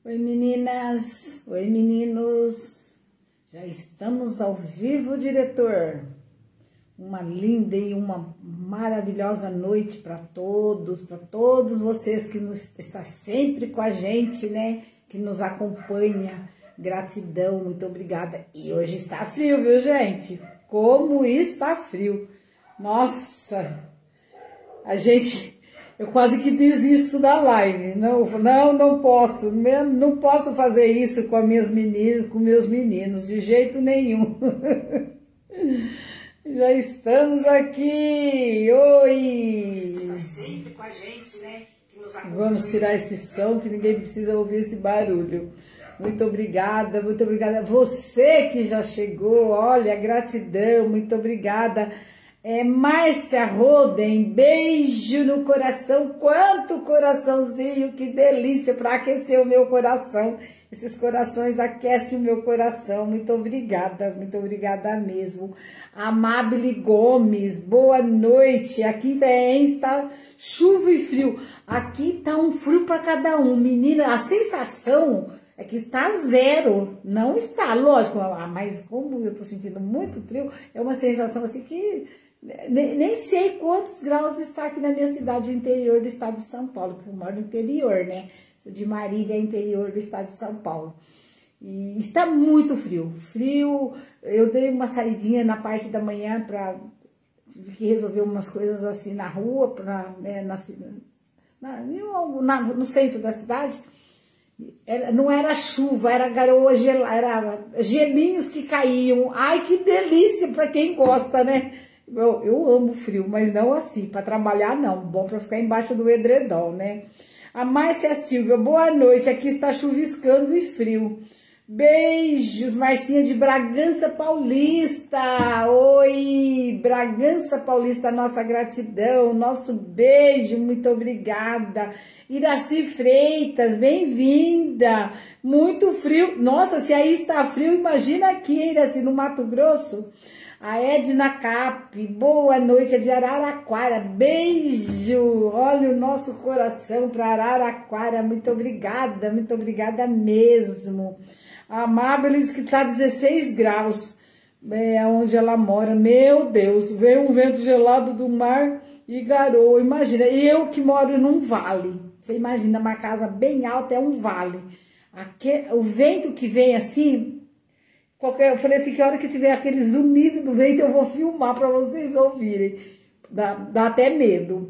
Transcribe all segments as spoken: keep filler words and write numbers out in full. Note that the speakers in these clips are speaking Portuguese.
Oi meninas, oi meninos, já estamos ao vivo, diretor. Uma linda e uma maravilhosa noite para todos, para todos vocês que nos, está sempre com a gente, né? Que nos acompanha. Gratidão, muito obrigada. E hoje está frio, viu, gente? Como está frio. Nossa, a gente... Eu quase que desisto da live. Não, não, não posso. Não posso fazer isso com as minhas meninas, com meus meninos, de jeito nenhum. Já estamos aqui. Oi! Está sempre com a gente, né? Vamos tirar esse som que ninguém precisa ouvir esse barulho. Muito obrigada, muito obrigada. Você que já chegou, olha, gratidão, muito obrigada. É, Márcia Roden, beijo no coração, quanto coraçãozinho, que delícia para aquecer o meu coração. Esses corações aquecem o meu coração, muito obrigada, muito obrigada mesmo. Amabile Gomes, boa noite, aqui também está chuva e frio, aqui tá um frio para cada um, menina, a sensação é que está zero, não está, lógico, mas como eu tô sentindo muito frio, é uma sensação assim que... Nem, nem sei quantos graus está aqui na minha cidade, no interior do estado de São Paulo, porque eu moro no interior, né? Sou de Marília, interior do estado de São Paulo. E está muito frio. Frio, eu dei uma saidinha na parte da manhã para... Tive que resolver umas coisas assim na rua, pra, né, na, na, na, no centro da cidade. Era, não era chuva, era garoa, gel, era gelinhos que caíam. Ai, que delícia para quem gosta, né? Eu, eu amo frio, mas não assim, para trabalhar não, bom para ficar embaixo do edredom, né? A Márcia Silva, boa noite, aqui está chuviscando e frio. Beijos, Marcinha de Bragança Paulista, oi, Bragança Paulista, nossa gratidão, nosso beijo, muito obrigada. Iraci Freitas, bem-vinda, muito frio, nossa, se aí está frio, imagina aqui, Iraci, no Mato Grosso. A Edna Cap, boa noite, é de Araraquara, beijo, olha o nosso coração para Araraquara, muito obrigada, muito obrigada mesmo. A Amabilis que está dezesseis graus, é onde ela mora, meu Deus, veio um vento gelado do mar e garoa, imagina, eu que moro num vale, você imagina, uma casa bem alta é um vale, Aqui, o vento que vem assim... Qualquer, eu falei assim, que hora que tiver aquele zunido do vento, eu vou filmar para vocês ouvirem. Dá, dá até medo.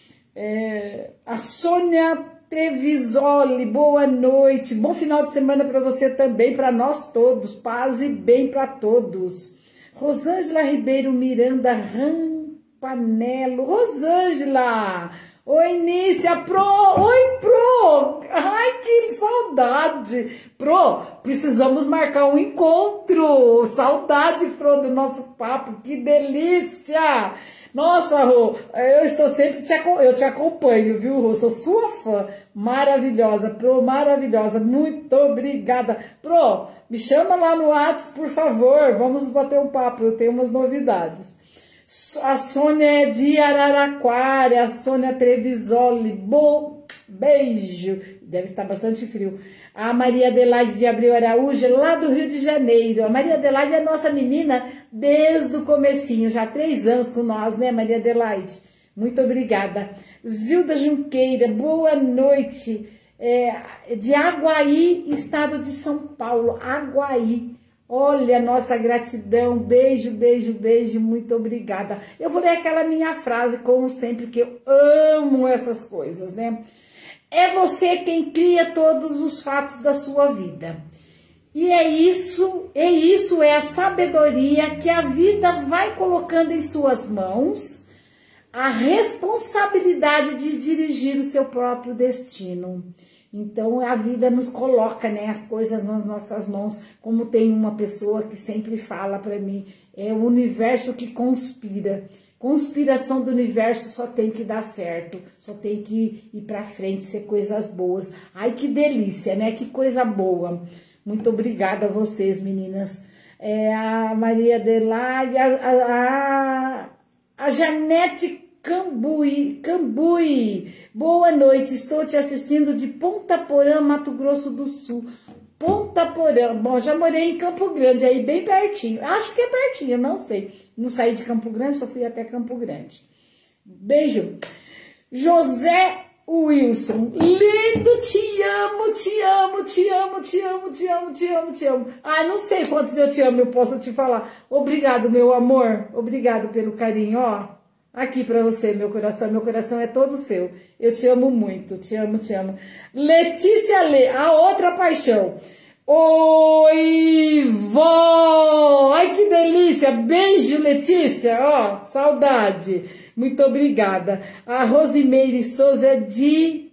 É, a Sônia Trevisoli, boa noite. Bom final de semana para você também, para nós todos. Paz e bem para todos. Rosângela Ribeiro Miranda Rampanello. Rosângela! Oi, Nícia, Pro! Oi, Pro! Ai, que saudade! Pro, precisamos marcar um encontro! Saudade, Pro, do nosso papo, que delícia! Nossa, Rô, eu estou sempre, te, eu te acompanho, viu, Rô? Sou sua fã, maravilhosa, Pro, maravilhosa, muito obrigada! Pro, me chama lá no WhatsApp, por favor, vamos bater um papo, eu tenho umas novidades. A Sônia é de Araraquara, a Sônia Trevisoli, bom beijo, deve estar bastante frio. A Maria Adelaide de Abreu Araújo, lá do Rio de Janeiro. A Maria Adelaide é nossa menina desde o comecinho, já há três anos com nós, né, Maria Adelaide? Muito obrigada. Zilda Junqueira, boa noite, é, de Aguaí, estado de São Paulo, Aguaí. Olha, nossa gratidão, beijo, beijo, beijo, muito obrigada. Eu vou ler aquela minha frase, como sempre, que eu amo essas coisas, né? É você quem cria todos os fatos da sua vida. E é isso, é isso, é a sabedoria que a vida vai colocando em suas mãos, a responsabilidade de dirigir o seu próprio destino. Então, a vida nos coloca, né, as coisas nas nossas mãos, como tem uma pessoa que sempre fala para mim, é o universo que conspira. Conspiração do universo só tem que dar certo, só tem que ir para frente, ser coisas boas. Ai, que delícia, né, que coisa boa. Muito obrigada a vocês, meninas. É, a Maria Adelaide, a, a, a, a Janete Cambuí, Cambuí. Boa noite, estou te assistindo de Ponta Porã, Mato Grosso do Sul. Ponta Porã. Bom, já morei em Campo Grande, aí bem pertinho. Acho que é pertinho, não sei. Não saí de Campo Grande, só fui até Campo Grande. Beijo. José Wilson, lindo, te amo, te amo, te amo, te amo, te amo, te amo, te amo. Ah, não sei quantos eu te amo, eu posso te falar. Obrigado, meu amor, obrigado pelo carinho, ó. Aqui pra você, meu coração, meu coração é todo seu. Eu te amo muito, te amo, te amo. Letícia Lê, a outra paixão. Oi, vó! Ai, que delícia! Beijo, Letícia, ó, saudade. Muito obrigada. A Rosimeire Souza é de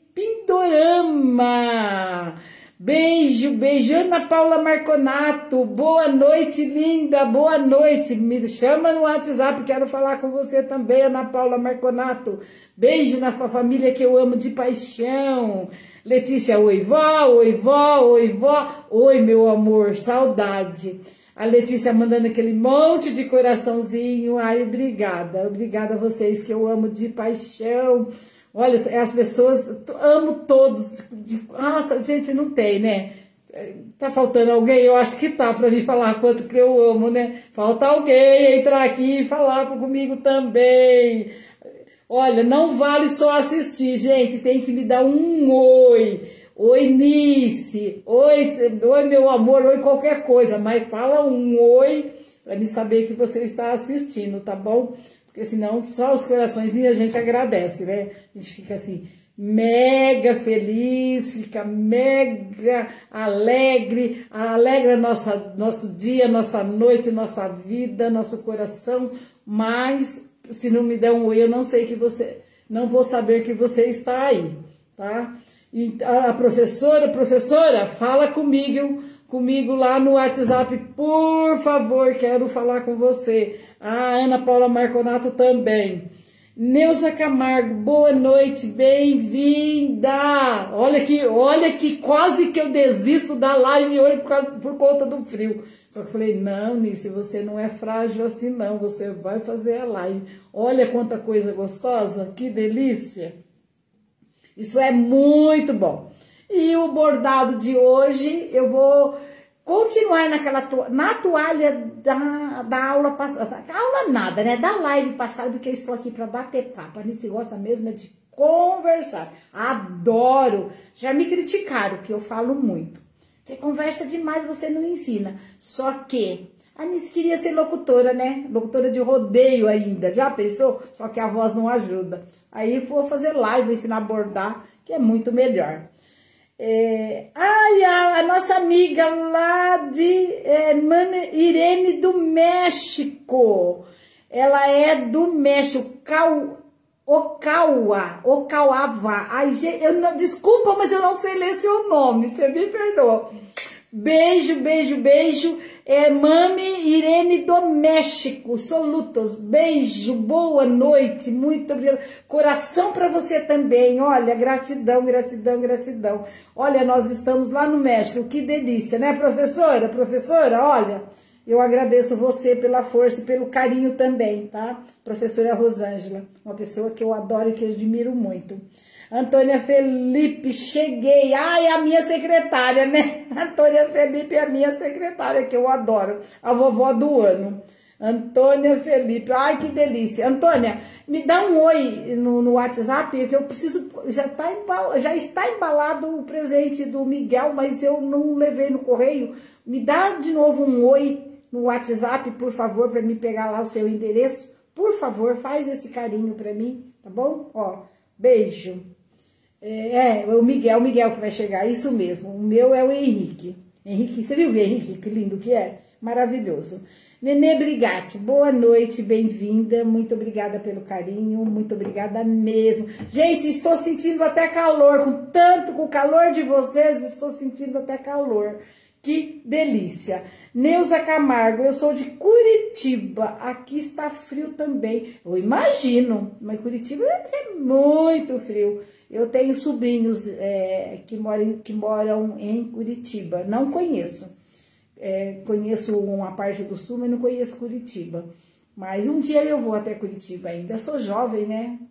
Pindorama. Beijo, beijo. Ana Paula Marconato, boa noite, linda, boa noite. Me chama no WhatsApp, quero falar com você também, Ana Paula Marconato. Beijo na família que eu amo de paixão. Letícia, oi, vó, oi, vó, oi, vó. Oi, meu amor, saudade. A Letícia mandando aquele monte de coraçãozinho. Ai, obrigada. Obrigada a vocês que eu amo de paixão. Olha, as pessoas, amo todos. Nossa, gente, não tem, né? Tá faltando alguém? Eu acho que tá, pra mim falar quanto que eu amo, né? Falta alguém entrar aqui e falar comigo também. Olha, não vale só assistir, gente. Tem que me dar um oi. Oi, Nice. Oi, oi, meu amor. Oi, qualquer coisa. Mas fala um oi pra me saber que você está assistindo, tá bom? Porque senão só os coraçõezinhos a gente agradece, né? A gente fica assim, mega feliz, fica mega alegre, alegra nossa, nosso dia, nossa noite, nossa vida, nosso coração. Mas se não me der um oi, eu não sei que você, não vou saber que você está aí, tá? E a professora, professora, fala comigo, comigo lá no WhatsApp, por favor, quero falar com você. A Ana Paula Marconato também. Neuza Camargo, boa noite, bem-vinda. Olha que, olha que quase que eu desisto da live hoje por, causa, por conta do frio. Só que eu falei, não, Nice, você não é frágil assim não, você vai fazer a live. Olha quanta coisa gostosa, que delícia. Isso é muito bom. E o bordado de hoje, eu vou continuar naquela to na toalha da, da aula passada. Aula nada, né? Da live passada, porque eu estou aqui para bater papo. A Nice gosta mesmo é de conversar. Adoro. Já me criticaram, que eu falo muito. Você conversa demais, você não ensina. Só que a Nice queria ser locutora, né? Locutora de rodeio ainda. Já pensou? Só que a voz não ajuda. Aí vou fazer live, vou ensinar a bordar, que é muito melhor. É, ai, a, a nossa amiga lá de é, Irene do México. Ela é do México, Cal, Ocauá, Ocauava. Ai, gente, eu não, desculpa, mas eu não sei ler seu nome, você me perdoa. Beijo, beijo, beijo. É, Mami Irene do México, Solutos. Beijo, boa noite, muito obrigada. Coração para você também. Olha, gratidão, gratidão, gratidão. Olha, nós estamos lá no México, que delícia, né, professora? Professora, olha, eu agradeço você pela força e pelo carinho também, tá? Professora Rosângela, uma pessoa que eu adoro e que eu admiro muito. Antônia Felipe, cheguei. Ai, a minha secretária, né? Antônia Felipe é a minha secretária, que eu adoro. A vovó do ano. Antônia Felipe. Ai, que delícia. Antônia, me dá um oi no, no WhatsApp, que eu preciso... Já, tá embal, já está embalado o presente do Miguel, mas eu não levei no correio. Me dá de novo um oi no WhatsApp, por favor, para me pegar lá o seu endereço. Por favor, faz esse carinho para mim, tá bom? Ó, beijo. É, é, o Miguel, o Miguel que vai chegar, isso mesmo. O meu é o Henrique. Henrique, você viu o Henrique, que lindo que é? Maravilhoso. Nenê Brigatti, boa noite, bem-vinda. Muito obrigada pelo carinho, muito obrigada mesmo. Gente, estou sentindo até calor, com tanto, com o calor de vocês, estou sentindo até calor. Que delícia. Neuza Camargo, eu sou de Curitiba, aqui está frio também. Eu imagino, mas Curitiba é muito frio. Eu tenho sobrinhos é, que, moram, que moram em Curitiba, não conheço. É, conheço uma parte do sul, mas não conheço Curitiba. Mas um dia eu vou até Curitiba ainda. Sou jovem, né?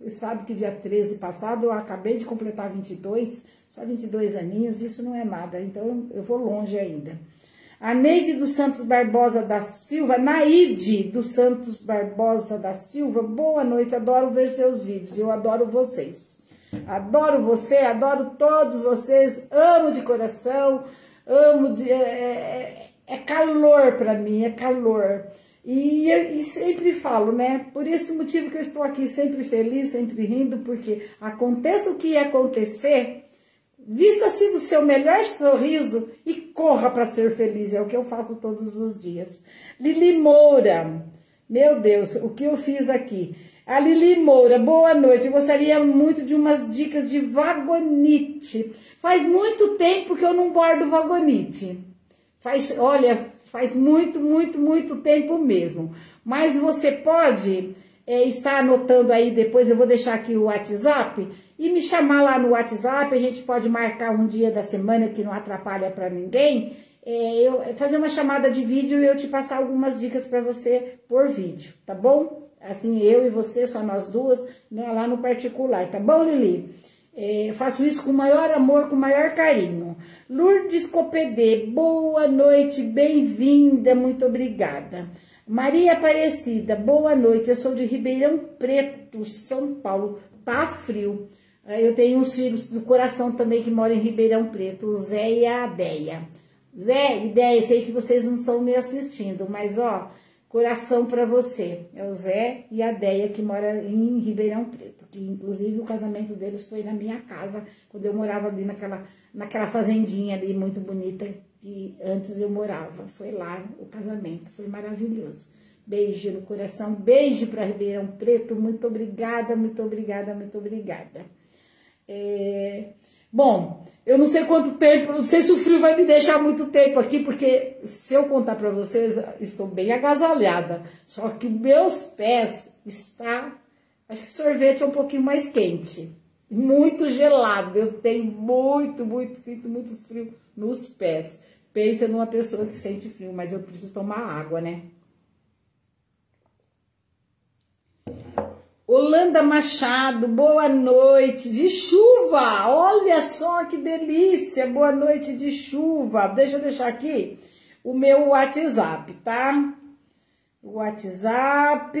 Você sabe que dia treze passado eu acabei de completar vinte e dois, só vinte e dois aninhos, isso não é nada, então eu vou longe ainda. A Neide dos Santos Barbosa da Silva, Naide dos Santos Barbosa da Silva, boa noite, adoro ver seus vídeos, eu adoro vocês. Adoro você, adoro todos vocês, amo de coração, amo de... É, é, é calor para mim, é calor. E, e sempre falo, né? Por esse motivo que eu estou aqui sempre feliz, sempre rindo, porque aconteça o que acontecer, vista-se do seu melhor sorriso e corra para ser feliz. É o que eu faço todos os dias. Lili Moura, meu Deus, o que eu fiz aqui? A Lili Moura, boa noite. Eu gostaria muito de umas dicas de vagonite. Faz muito tempo que eu não bordo vagonite. Faz, olha... Faz muito, muito, muito tempo mesmo. Mas você pode é, estar anotando aí, depois eu vou deixar aqui o WhatsApp, e me chamar lá no WhatsApp, a gente pode marcar um dia da semana que não atrapalha para ninguém, é, eu, fazer uma chamada de vídeo e eu te passar algumas dicas para você por vídeo, tá bom? Assim, eu e você, só nós duas, lá no particular, tá bom, Lili? É, faço isso com o maior amor, com o maior carinho. Lourdes Copedê, boa noite, bem-vinda, muito obrigada. Maria Aparecida, boa noite, eu sou de Ribeirão Preto, São Paulo, tá frio. Eu tenho uns filhos do coração também que moram em Ribeirão Preto, o Zé e a Deia. Zé e Deia, sei que vocês não estão me assistindo, mas ó, coração pra você. É o Zé e a Deia que mora em Ribeirão Preto, que inclusive o casamento deles foi na minha casa, quando eu morava ali naquela, naquela fazendinha ali muito bonita, que antes eu morava. Foi lá o casamento, foi maravilhoso. Beijo no coração, beijo para Ribeirão Preto, muito obrigada, muito obrigada, muito obrigada. É... Bom, eu não sei quanto tempo, não sei se o frio vai me deixar muito tempo aqui, porque se eu contar para vocês, estou bem agasalhada, só que meus pés está, acho que sorvete é um pouquinho mais quente, muito gelado, eu tenho muito, muito, sinto muito frio nos pés. Pensa numa pessoa que sente frio, mas eu preciso tomar água, né? Holanda Machado, boa noite, de chuva, olha só que delícia, boa noite de chuva. Deixa eu deixar aqui o meu WhatsApp, tá? O WhatsApp,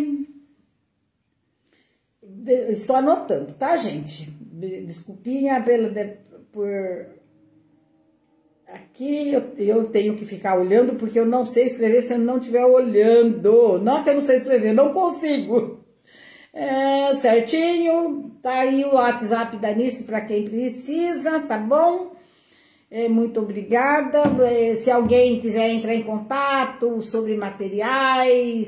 estou anotando, tá, gente? Desculpinha pela, por... Aqui eu, eu tenho que ficar olhando, porque eu não sei escrever se eu não estiver olhando. Não que eu não sei escrever, não consigo. É, certinho, tá aí o WhatsApp da Nice para quem precisa, tá bom? É, muito obrigada. É, se alguém quiser entrar em contato sobre materiais,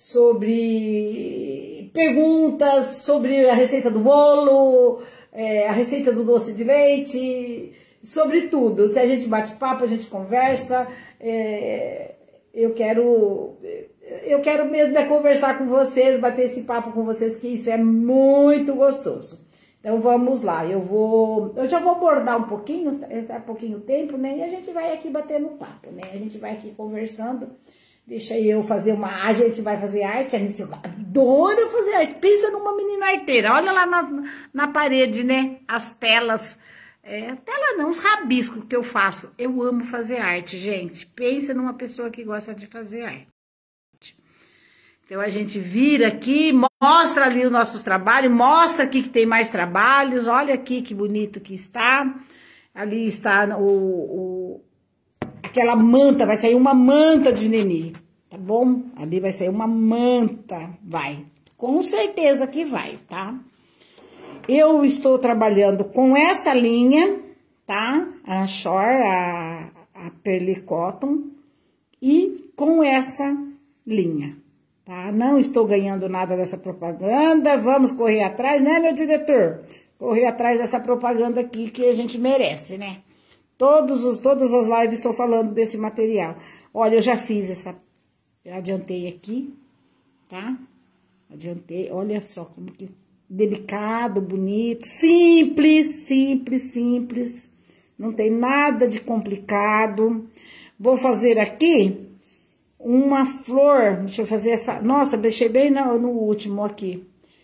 sobre perguntas, sobre a receita do bolo, é, a receita do doce de leite, sobre tudo. Se a gente bate papo, a gente conversa, é, eu quero... Eu quero mesmo é conversar com vocês, bater esse papo com vocês, que isso é muito gostoso. Então vamos lá, eu vou, eu já vou abordar um pouquinho, tá pouquinho tempo, né? E a gente vai aqui batendo papo, né? A gente vai aqui conversando. Deixa eu fazer uma, a gente vai fazer arte, a gente adora fazer arte. Pensa numa menina arteira, olha lá na, na parede, né? As telas, é, tela não, os rabiscos que eu faço. Eu amo fazer arte, gente. Pensa numa pessoa que gosta de fazer arte. Então, a gente vira aqui, mostra ali os nossos trabalhos, mostra aqui que tem mais trabalhos, olha aqui que bonito que está. Ali está o, o, aquela manta, vai sair uma manta de nenê, tá bom? Ali vai sair uma manta, vai. Com certeza que vai, tá? Eu estou trabalhando com essa linha, tá? A Shore, a, a Perlicotton, e com essa linha. Tá? Não estou ganhando nada dessa propaganda, vamos correr atrás, né, meu diretor? Correr atrás dessa propaganda aqui que a gente merece, né? Todos os, todas as lives estou falando desse material. Olha, eu já fiz essa, eu adiantei aqui, tá? Adiantei, olha só como que delicado, bonito, simples, simples, simples, não tem nada de complicado. Vou fazer aqui uma flor, deixa eu fazer essa, nossa, deixei bem no, no último aqui.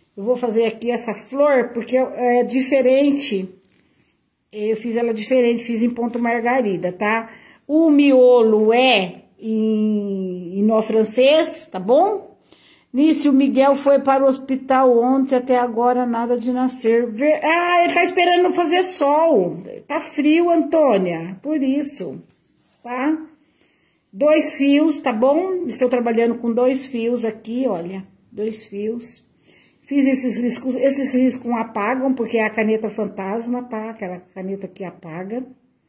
Eu vou fazer aqui essa flor porque é diferente. Eu fiz ela diferente, fiz em ponto margarida, tá? O miolo é em, em nó francês, tá bom? Nisso, o Miguel foi para o hospital ontem, até agora nada de nascer. Ah, ele tá esperando fazer sol. Tá frio, Antônia, por isso, tá? Dois fios, tá bom? Estou trabalhando com dois fios aqui, olha, dois fios. Fiz esses riscos, esses riscos apagam, porque é a caneta fantasma, tá? Aquela caneta que apaga.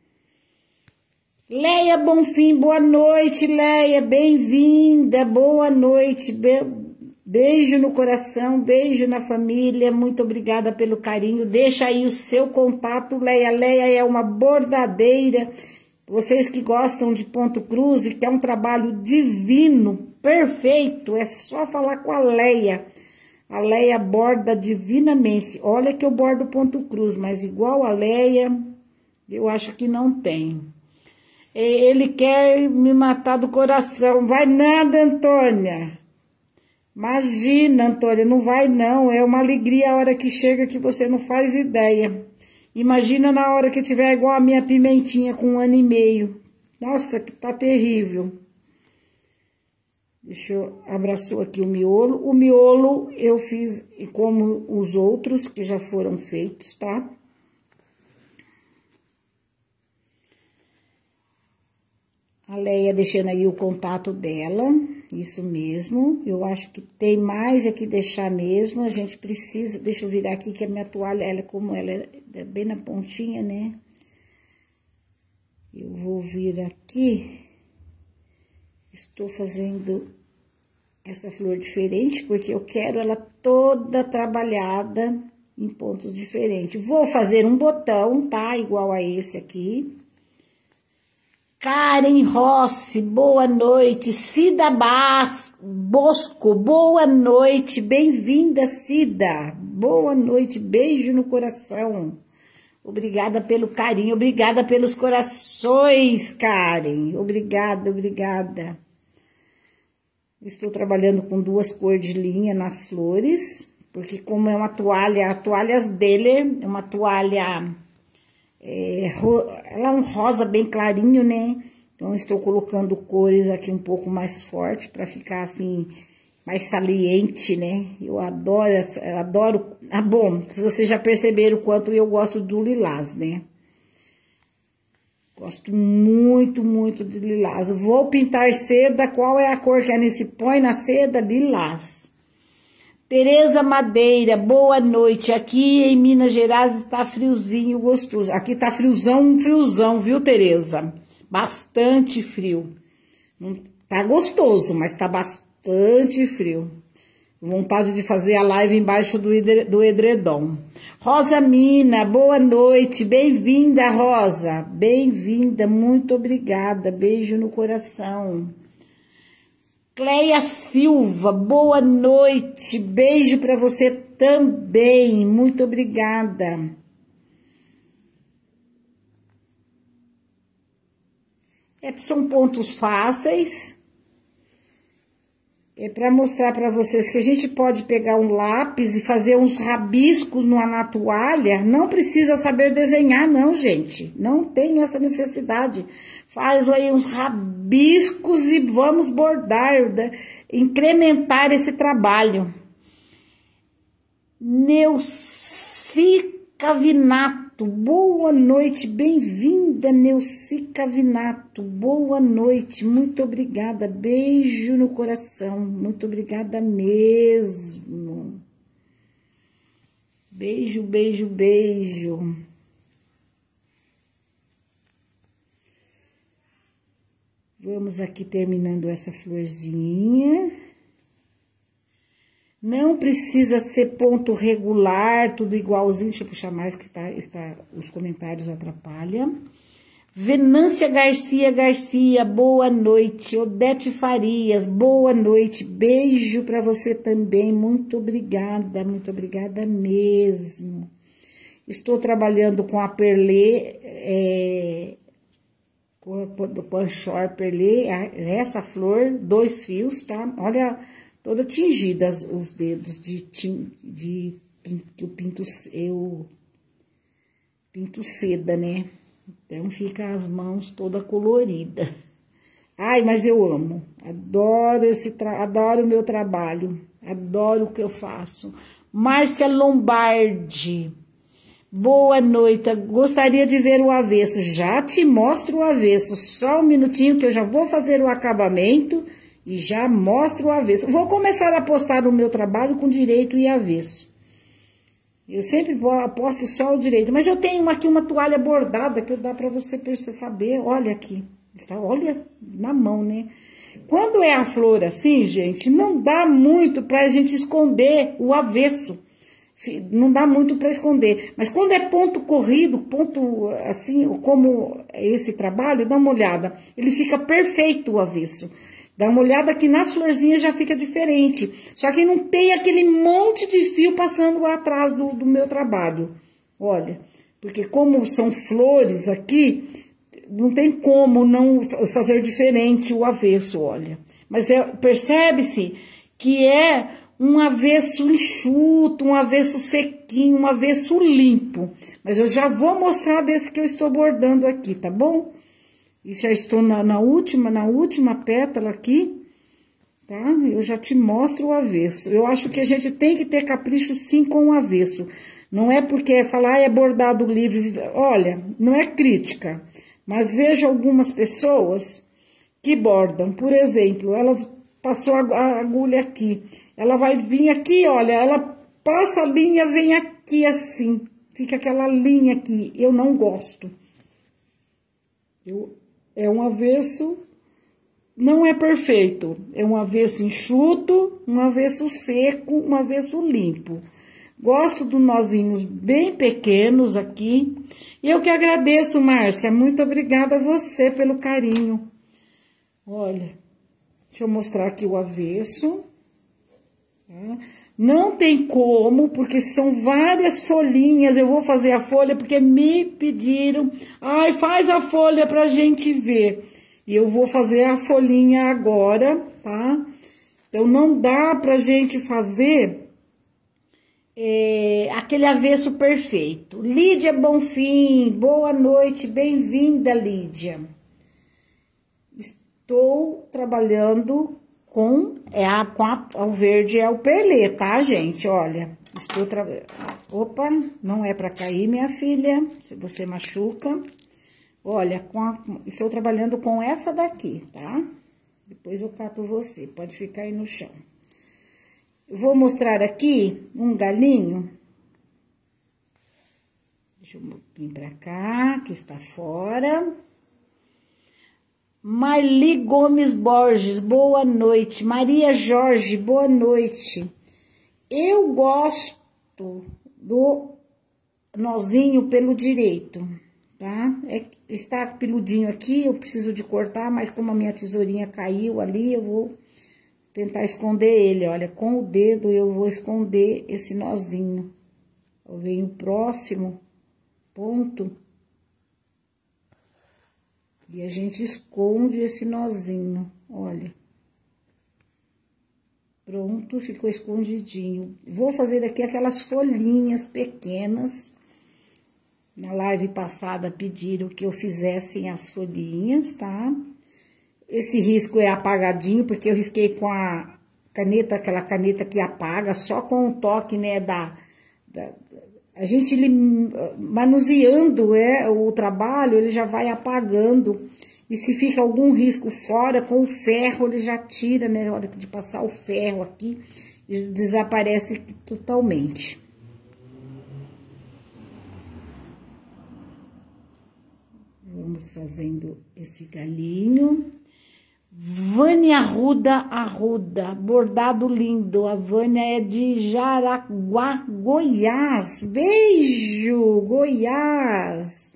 Leia Bonfim, boa noite, Leia, bem-vinda, boa noite, be beijo no coração, beijo na família, muito obrigada pelo carinho, deixa aí o seu contato, Leia, Leia é uma bordadeira, vocês que gostam de ponto cruz e que é um trabalho divino, perfeito, é só falar com a Leia, a Leia borda divinamente, olha que eu bordo ponto cruz, mas igual a Leia, eu acho que não tem. Ele quer me matar do coração. Vai nada, Antônia. Imagina, Antônia, não vai não. É uma alegria a hora que chega que você não faz ideia. Imagina na hora que tiver igual a minha pimentinha com um ano e meio. Nossa, que tá terrível. Deixa eu abraçou aqui o miolo. O miolo eu fiz como os outros que já foram feitos, tá? A Leia deixando aí o contato dela, isso mesmo. Eu acho que tem mais aqui deixar mesmo. A gente precisa, deixa eu virar aqui que a minha toalha, ela como ela é bem na pontinha, né? Eu vou vir aqui. Estou fazendo essa flor diferente, porque eu quero ela toda trabalhada em pontos diferentes. Vou fazer um botão, tá? Igual a esse aqui. Karen Rossi, boa noite. Cida Bas, Bosco, boa noite. Bem-vinda, Cida. Boa noite, beijo no coração. Obrigada pelo carinho, obrigada pelos corações, Karen. Obrigada, obrigada. Estou trabalhando com duas cores de linha nas flores, porque como é uma toalha, a toalha Deller, é uma toalha... É, ela é um rosa bem clarinho, né? Então, estou colocando cores aqui um pouco mais forte para ficar assim, mais saliente, né? Eu adoro, eu adoro... Ah, bom, se vocês já perceberam o quanto eu gosto do lilás, né? Gosto muito, muito de lilás. Vou pintar seda, qual é a cor que a Anice põe na seda? Lilás. Tereza Madeira, boa noite. Aqui em Minas Gerais está friozinho, gostoso. Aqui tá friozão, friozão, viu, Tereza? Bastante frio. Não tá gostoso, mas tá bastante frio. Vontade de fazer a live embaixo do, do edredom. Rosa Mina, boa noite. Bem-vinda, Rosa. Bem-vinda, muito obrigada. Beijo no coração. Cleia Silva, boa noite, beijo para você também, muito obrigada. É, são pontos fáceis, é para mostrar para vocês que a gente pode pegar um lápis e fazer uns rabiscos na toalha, não precisa saber desenhar não, gente, não tem essa necessidade. Faz aí uns rabiscos e vamos bordar, incrementar esse trabalho. Neuci Cavinato, boa noite, bem-vinda, Neuci Cavinato, boa noite, muito obrigada, beijo no coração, muito obrigada mesmo. Beijo, beijo, beijo. Vamos aqui terminando essa florzinha. Não precisa ser ponto regular, tudo igualzinho. Deixa eu puxar mais que está, está, os comentários atrapalham. Venância Garcia Garcia, boa noite. Odete Farias, boa noite. Beijo para você também. Muito obrigada, muito obrigada mesmo. Estou trabalhando com a Perlê, é... do Panchor Perlê, essa flor, dois fios, tá? Olha, toda tingida os dedos de, de, de eu pinto, eu pinto seda, né? Então, fica as mãos toda colorida. Ai, mas eu amo, adoro esse, adoro o meu trabalho, adoro o que eu faço. Márcia Lombardi, boa noite, gostaria de ver o avesso, já te mostro o avesso, só um minutinho que eu já vou fazer o acabamento e já mostro o avesso. Vou começar a postar o meu trabalho com direito e avesso. Eu sempre posto só o direito, mas eu tenho aqui uma toalha bordada que dá para você saber, olha aqui. Está, olha, na mão, né? Quando é a flor assim, gente, não dá muito pra gente esconder o avesso. Não dá muito pra esconder. Mas quando é ponto corrido, ponto assim, como esse trabalho, dá uma olhada. Ele fica perfeito o avesso. Dá uma olhada que nas florzinhas já fica diferente. Só que não tem aquele monte de fio passando atrás do, do meu trabalho. Olha, porque como são flores aqui... Não tem como não fazer diferente o avesso, olha. Mas é, percebe-se que é um avesso enxuto, um avesso sequinho, um avesso limpo. Mas eu já vou mostrar desse que eu estou bordando aqui, tá bom? E já estou na, na última, na última pétala aqui, tá? Eu já te mostro o avesso. Eu acho que a gente tem que ter capricho sim com o avesso. Não é porque falar, ah, é bordado livre. Olha, não é crítica. Mas vejo algumas pessoas que bordam, por exemplo, elas passou a agulha aqui, ela vai vir aqui, olha, ela passa a linha, vem aqui assim, fica aquela linha aqui, eu não gosto. Eu, é um avesso, não é perfeito, é um avesso enxuto, um avesso seco, um avesso limpo. Gosto dos nozinhos bem pequenos aqui. E eu que agradeço, Márcia. Muito obrigada a você pelo carinho. Olha, deixa eu mostrar aqui o avesso. Tá? Não tem como, porque são várias folhinhas. Eu vou fazer a folha porque me pediram. Ai, faz a folha pra gente ver. E eu vou fazer a folhinha agora, tá? Então, não dá pra gente fazer... É, aquele avesso perfeito. Lídia Bonfim, boa noite, bem-vinda, Lídia. Estou trabalhando com, é a, com a, o verde é o perlê, tá, gente? Olha, estou trabalhando. Opa, não é para cair, minha filha, se você machuca. Olha, com a, estou trabalhando com essa daqui, tá? Depois eu cato você, pode ficar aí no chão. Vou mostrar aqui um galinho. Deixa eu vir pra cá, que está fora. Marli Gomes Borges, boa noite. Maria Jorge, boa noite. Eu gosto do nozinho pelo direito, tá? É, está peludinho aqui, eu preciso de cortar, mas como a minha tesourinha caiu ali, eu vou... tentar esconder ele, olha, com o dedo eu vou esconder esse nozinho. Eu venho próximo, ponto. E a gente esconde esse nozinho, olha. Pronto, ficou escondidinho. Vou fazer aqui aquelas folhinhas pequenas. Na live passada pediram que eu fizesse as folhinhas, tá? Esse risco é apagadinho, porque eu risquei com a caneta, aquela caneta que apaga, só com o toque, né, da... da a gente, ele, manuseando é, o trabalho, ele já vai apagando. E se fica algum risco fora, com o ferro, ele já tira, né, na hora de passar o ferro aqui, desaparece totalmente. Vamos fazendo esse galinho. Vânia Arruda Arruda, bordado lindo. A Vânia é de Jaraguá, Goiás. Beijo, Goiás.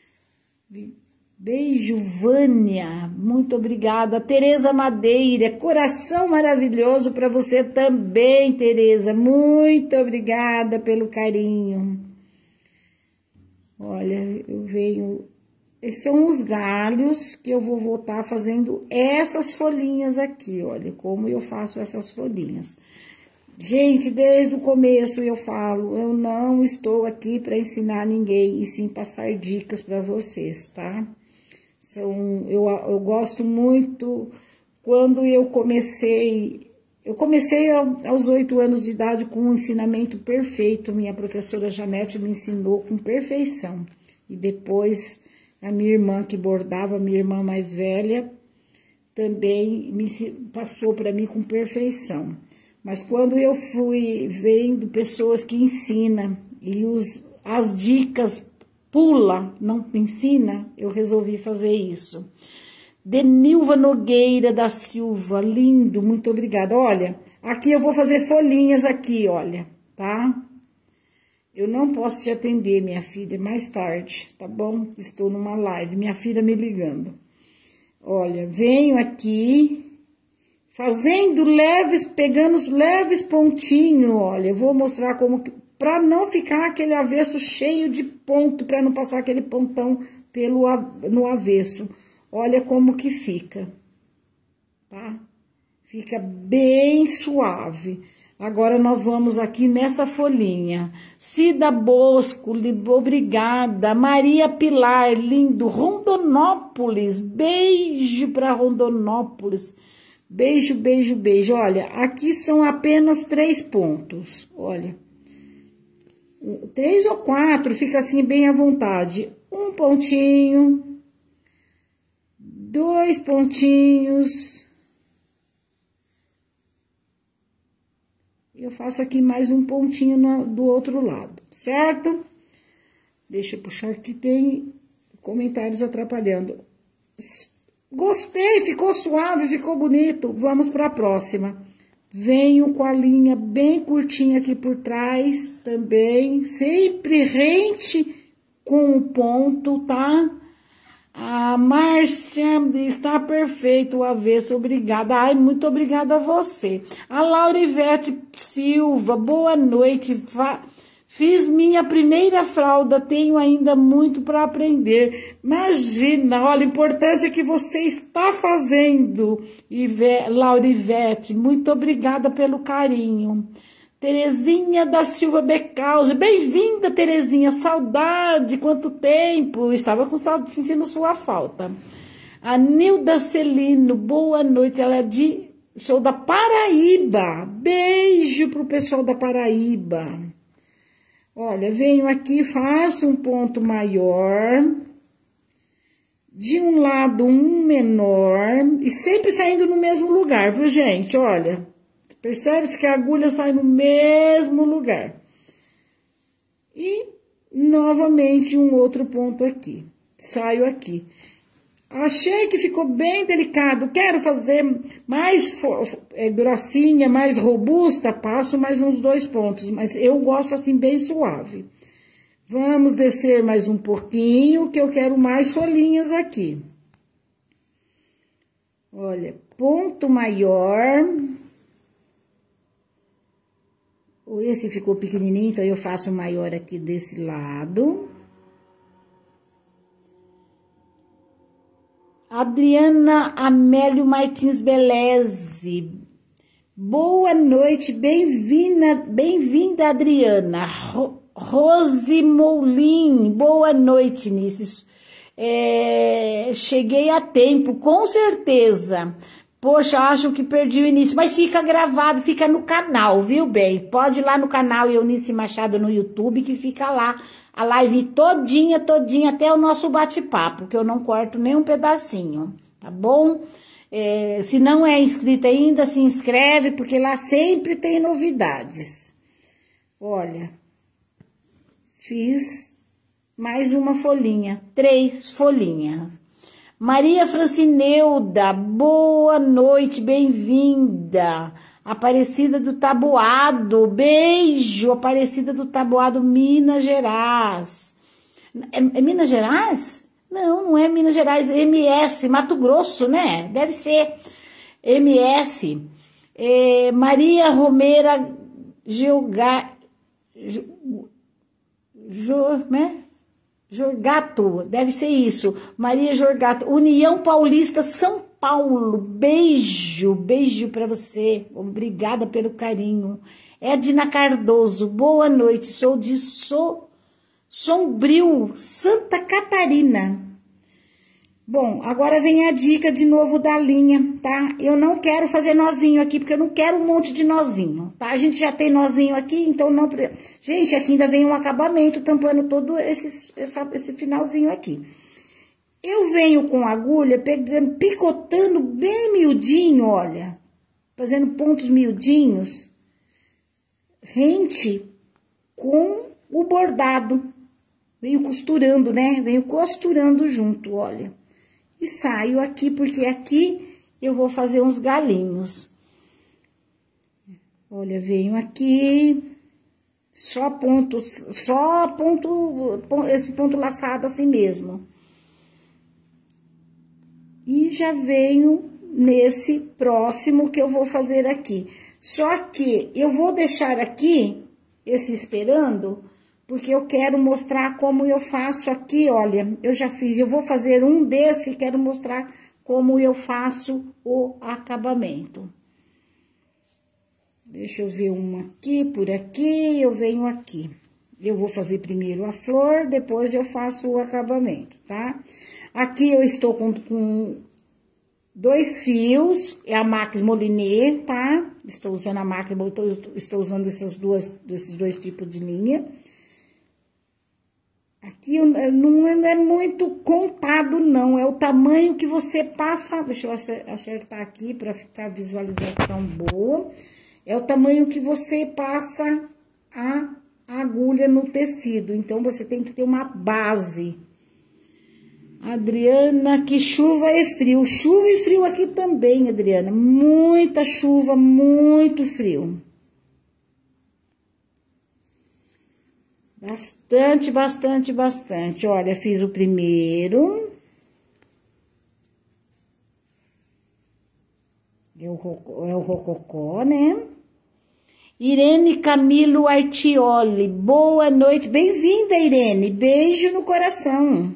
Beijo, Vânia. Muito obrigada. Tereza Madeira, coração maravilhoso para você também, Tereza. Muito obrigada pelo carinho. Olha, eu venho esses são os galhos que eu vou voltar fazendo essas folhinhas aqui, olha, como eu faço essas folhinhas. Gente, desde o começo eu falo, eu não estou aqui para ensinar ninguém, e sim passar dicas para vocês, tá? São, eu, eu gosto muito, quando eu comecei, eu comecei aos oito anos de idade com um ensinamento perfeito, minha professora Janete me ensinou com perfeição, e depois a minha irmã que bordava, minha irmã mais velha, também me passou para mim com perfeição. Mas quando eu fui vendo pessoas que ensinam e os, as dicas pula, não ensina, eu resolvi fazer isso. Denilva Nogueira da Silva, lindo, muito obrigada. Olha, aqui eu vou fazer folhinhas aqui, olha, tá? Eu não posso te atender, minha filha, mais tarde, tá bom? Estou numa live, minha filha me ligando. Olha, venho aqui... Fazendo leves, pegando os leves pontinhos, olha, eu vou mostrar como, para não ficar aquele avesso cheio de ponto, para não passar aquele pontão pelo, no avesso. Olha como que fica, tá? Fica bem suave. Agora, nós vamos aqui nessa folhinha. Cida Bosco, obrigada. Maria Pilar, lindo. Rondonópolis, beijo para Rondonópolis. Beijo, beijo, beijo. Olha, aqui são apenas três pontos, olha. Três ou quatro, fica assim bem à vontade. Um pontinho, dois pontinhos. Eu faço aqui mais um pontinho no, do outro lado, certo? Deixa eu puxar que tem comentários atrapalhando. Gostei, ficou suave, ficou bonito. Vamos para a próxima. Venho com a linha bem curtinha aqui por trás também. Sempre rente com o ponto, tá? A Márcia está perfeito o avesso, obrigada. Ai, muito obrigada a você. A Laurivete Silva, boa noite. Fiz minha primeira fralda, tenho ainda muito para aprender. Imagina, olha, o importante é que você está fazendo, Laurivete. Muito obrigada pelo carinho. Terezinha da Silva Becausa, bem-vinda, Terezinha, saudade, quanto tempo, estava com saudade, sentindo sua falta. A Nilda Celino, boa noite, ela é de, sou da Paraíba, beijo pro pessoal da Paraíba. Olha, venho aqui, faço um ponto maior, de um lado um menor, e sempre saindo no mesmo lugar, viu, gente? Olha, percebe-se que a agulha sai no mesmo lugar. E, novamente, um outro ponto aqui, saio aqui. Achei que ficou bem delicado, quero fazer mais é, grossinha, mais robusta, passo mais uns dois pontos, mas eu gosto assim bem suave. Vamos descer mais um pouquinho, que eu quero mais folhinhas aqui. Olha, ponto maior. Esse ficou pequenininho, então eu faço maior aqui desse lado. Adriana Amélio Martins Beleze, boa noite, bem-vinda, bem-vinda, Adriana. Ro Rose Moulin, boa noite, Nices. É, cheguei a tempo, com certeza. Poxa, acho que perdi o início, mas fica gravado, fica no canal, viu, bem? Pode ir lá no canal Eunice Machado no YouTube, que fica lá. A live todinha, todinha, até o nosso bate-papo, que eu não corto nem um pedacinho, tá bom? É, se não é inscrito ainda, se inscreve, porque lá sempre tem novidades. Olha, fiz mais uma folhinha, três folhinhas. Maria Francineuda, boa noite, bem-vinda. Aparecida do Taboado, beijo, Aparecida do Taboado, Minas Gerais. É, é Minas Gerais? Não, não é Minas Gerais, M S, Mato Grosso, né? Deve ser M S. É, Maria Romeira Geogar... Jo, né? Jorgato, deve ser isso. Maria Jorgato, União Paulista, São Paulo. Beijo, beijo para você. Obrigada pelo carinho. Edna Cardoso, boa noite. Sou de so, Sombrio, Santa Catarina. Bom, agora vem a dica de novo da linha, tá? Eu não quero fazer nozinho aqui, porque eu não quero um monte de nozinho, tá? A gente já tem nozinho aqui, então não... Gente, aqui ainda vem um acabamento tampando todo esse, essa, esse finalzinho aqui. Eu venho com a agulha, pegando, picotando bem miudinho, olha. Fazendo pontos miudinhos. Rente com o bordado. Venho costurando, né? Venho costurando junto, olha. E saio aqui, porque aqui eu vou fazer uns galinhos. Olha, venho aqui, só ponto, só ponto, esse ponto laçado assim mesmo. E já venho nesse próximo que eu vou fazer aqui. Só que eu vou deixar aqui, esse esperando... Porque eu quero mostrar como eu faço aqui, olha, eu já fiz, eu vou fazer um desse e quero mostrar como eu faço o acabamento. Deixa eu ver um aqui, por aqui, eu venho aqui. Eu vou fazer primeiro a flor, depois eu faço o acabamento, tá? Aqui eu estou com, com dois fios, é a Max Moliné, tá? Estou usando a Max, estou, estou usando essas duas, esses dois tipos de linha. Aqui não é muito contado, não. É o tamanho que você passa... Deixa eu acertar aqui para ficar a visualização boa. É o tamanho que você passa a agulha no tecido. Então, você tem que ter uma base. Adriana, que chuva e frio. Chuva e frio aqui também, Adriana. Muita chuva, muito frio. Bastante, bastante, bastante. Olha, fiz o primeiro. É o, é o rococó, né? Irene Camilo Artioli. Boa noite. Bem-vinda, Irene. Beijo no coração.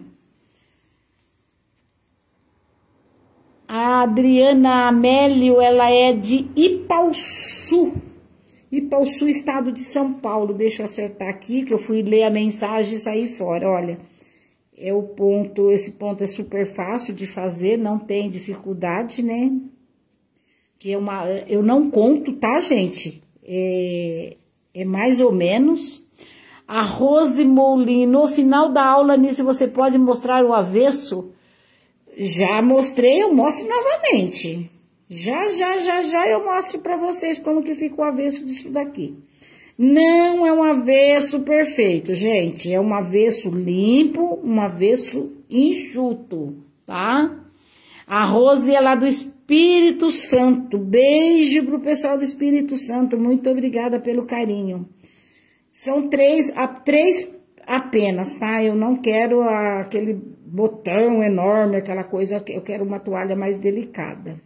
A Adriana Amélio, ela é de Ipauçu. Ipauçu, estado de São Paulo. Deixa eu acertar aqui, que eu fui ler a mensagem e saí fora. Olha, é o ponto, esse ponto é super fácil de fazer, não tem dificuldade, né? Que é uma, eu não conto, tá, gente? É, é mais ou menos. A Rose Moulin, no final da aula, nisso, você pode mostrar o avesso? Já mostrei, eu mostro novamente. Já, já, já, já eu mostro pra vocês como que fica o avesso disso daqui. Não é um avesso perfeito, gente. É um avesso limpo, um avesso enxuto, tá? A Rose é lá do Espírito Santo. Beijo pro pessoal do Espírito Santo. Muito obrigada pelo carinho. São três, a, três apenas, tá? Eu não quero a, aquele botão enorme, aquela coisa. Eu quero uma toalha mais delicada.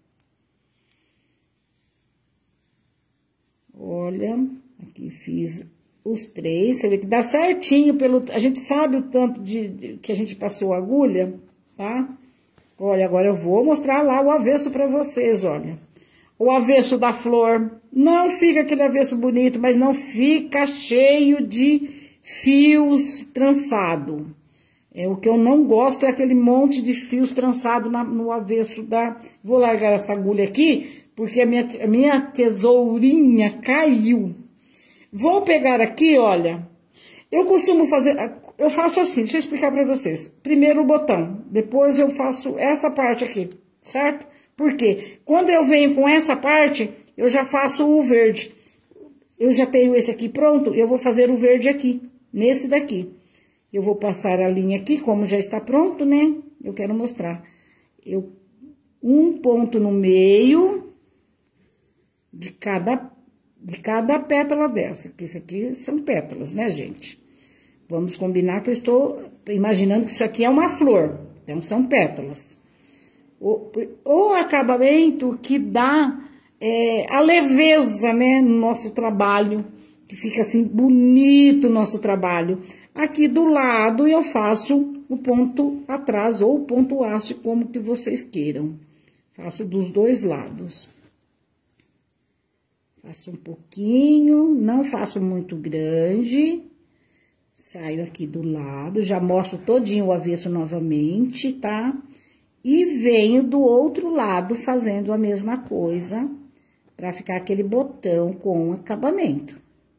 Olha, aqui fiz os três, você vê que dá certinho pelo... A gente sabe o tanto de, de que a gente passou a agulha, tá? Olha, agora eu vou mostrar lá o avesso pra vocês, olha. O avesso da flor, não fica aquele avesso bonito, mas não fica cheio de fios trançado. É, o que eu não gosto é aquele monte de fios trançado na, no avesso da... Vou largar essa agulha aqui... Porque a minha, a minha tesourinha caiu. Vou pegar aqui, olha. Eu costumo fazer... Eu faço assim, deixa eu explicar pra vocês. Primeiro o botão, depois eu faço essa parte aqui, certo? Por quê? Quando eu venho com essa parte, eu já faço o verde. Eu já tenho esse aqui pronto, eu vou fazer o verde aqui, nesse daqui. Eu vou passar a linha aqui, como já está pronto, né? Eu quero mostrar. Eu, um ponto no meio... De cada, de cada pétala dessa, que isso aqui são pétalas, né, gente? Vamos combinar que eu estou imaginando que isso aqui é uma flor, então são pétalas. O, o acabamento que dá é, a leveza, né, no nosso trabalho, que fica assim bonito o nosso trabalho. Aqui do lado eu faço o ponto atrás ou o ponto haste, como que vocês queiram. Faço dos dois lados. Faço um pouquinho, não faço muito grande. Saio aqui do lado, já mostro todinho o avesso novamente, tá? E venho do outro lado fazendo a mesma coisa, pra ficar aquele botão com acabamento.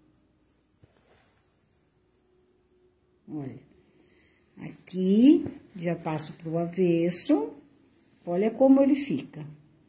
Olha, aqui, já passo pro avesso, olha como ele fica.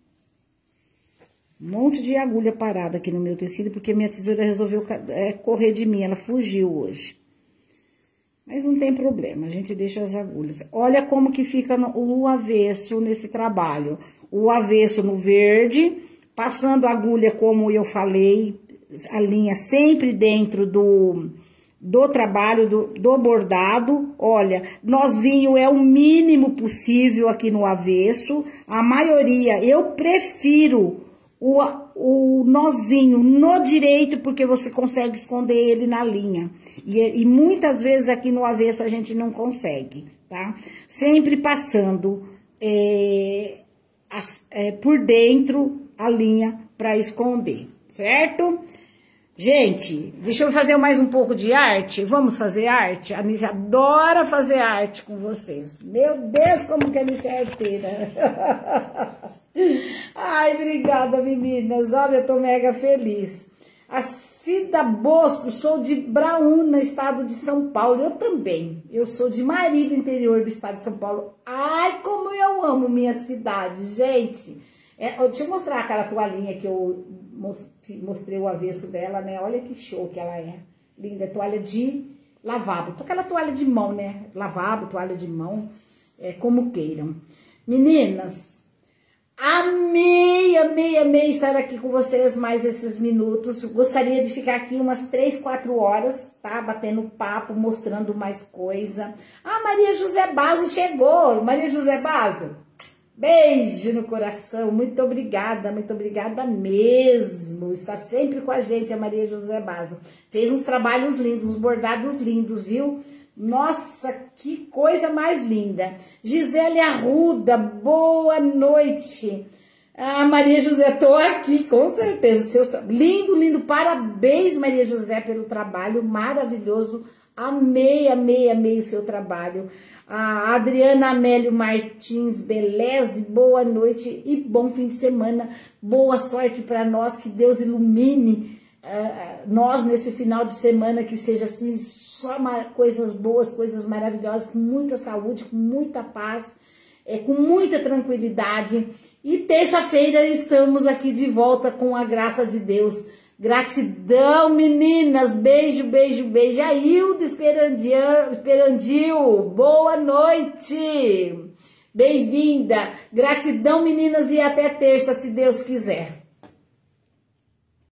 Um monte de agulha parada aqui no meu tecido, porque minha tesoura resolveu é, correr de mim, ela fugiu hoje. Mas não tem problema, a gente deixa as agulhas. Olha como que fica no, o avesso nesse trabalho. O avesso no verde, passando a agulha como eu falei, a linha sempre dentro do... do trabalho, do, do bordado. Olha, nozinho é o mínimo possível aqui no avesso. A maioria, eu prefiro o, o nozinho no direito, porque você consegue esconder ele na linha. E, e muitas vezes aqui no avesso a gente não consegue, tá? Sempre passando é, as, é, por dentro a linha para esconder, certo? Gente, deixa eu fazer mais um pouco de arte. Vamos fazer arte? A Anice adora fazer arte com vocês. Meu Deus, como que a Anice é arteira. Ai, obrigada, meninas. Olha, eu tô mega feliz. A Cida Bosco, sou de Braúna, estado de São Paulo. Eu também. Eu sou de Marília, interior do estado de São Paulo. Ai, como eu amo minha cidade, gente. É, deixa eu mostrar aquela toalhinha que eu mostrei o avesso dela, né? Olha que show que ela é. Linda, toalha de lavabo. Aquela toalha de mão, né? Lavabo, toalha de mão, é, como queiram. Meninas, amei, amei, amei estar aqui com vocês mais esses minutos. Gostaria de ficar aqui umas três, quatro horas, tá? Batendo papo, mostrando mais coisa. Ah, Maria José Basso chegou. Maria José Basso, beijo no coração, muito obrigada, muito obrigada mesmo. Está sempre com a gente a Maria José Basso. Fez uns trabalhos lindos, uns bordados lindos, viu? Nossa, que coisa mais linda. Gisele Arruda, boa noite. Ah, Maria José, tô aqui, com certeza. Seus... Lindo, lindo, parabéns, Maria José, pelo trabalho maravilhoso. Amei, amei, amei o seu trabalho. A Adriana Amélio Martins, beleza, boa noite e bom fim de semana. Boa sorte para nós, que Deus ilumine uh, nós nesse final de semana, que seja assim, só coisas boas, coisas maravilhosas, com muita saúde, com muita paz, é, com muita tranquilidade. E terça-feira estamos aqui de volta com a graça de Deus. Gratidão, meninas. Beijo, beijo, beijo. Aildo Esperandil, boa noite. Bem-vinda. Gratidão, meninas, e até terça, se Deus quiser.